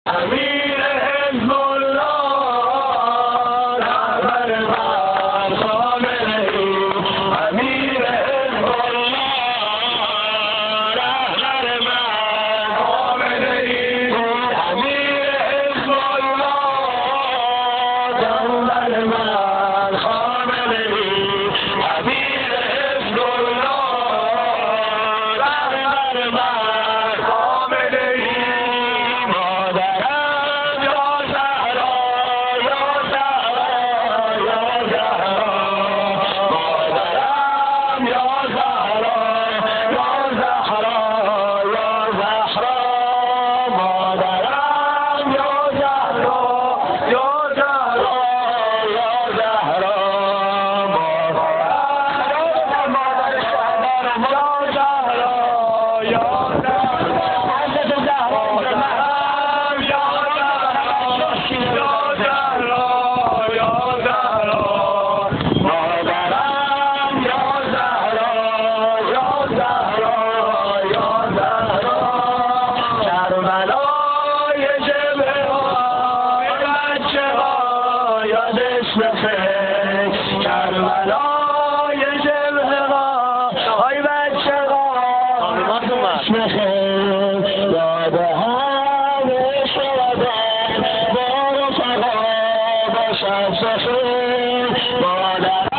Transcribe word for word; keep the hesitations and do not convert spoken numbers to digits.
امیر حزب الله رهبر من خامنه‌ای امیر حزب الله رهبر من خامنه‌ای امیر حزب الله رهبر من خامنه‌ای امیر حزب الله رهبر من خامنه‌ای کربلای جبهه ها های بچه ها یاد همه شدن با رفقا باشد سخن مادر